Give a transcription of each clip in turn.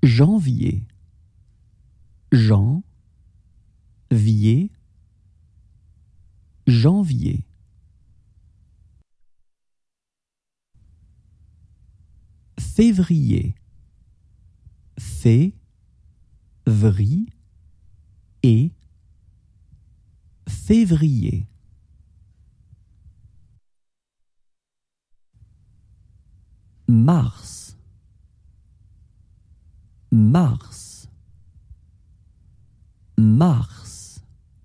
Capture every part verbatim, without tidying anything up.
Janvier. Jean, vier, janvier. Février. Fé, vri, et, février. Mars. Mars. Mars.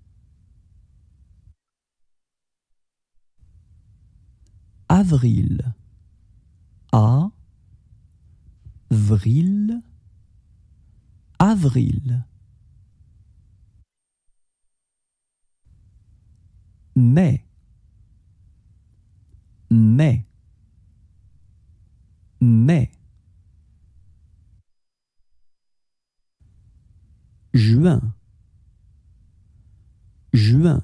Avril. A, vril, avril. Mai. Mai. Mai. Juin. Juin.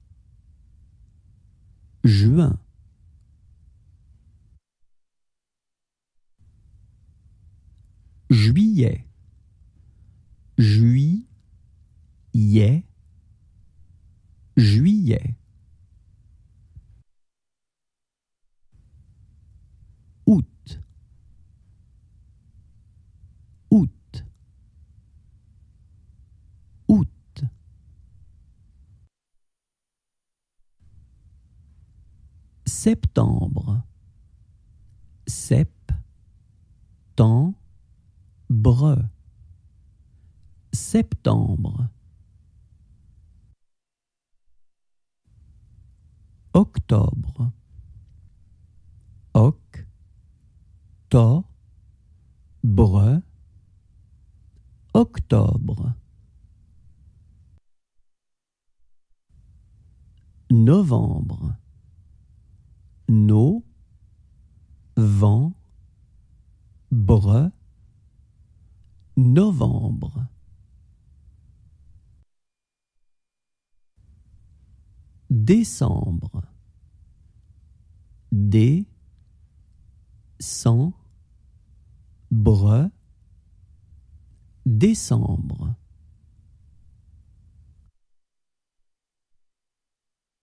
Juin. Juillet. Juillet. Juillet. Août. Août. Août. Septembre. Sep, temps, bre. Septembre. Octobre. Oc, to, bre. Octobre. Novembre. No, vent, bre. Novembre. Décembre. Dé, cent, bre. Décembre.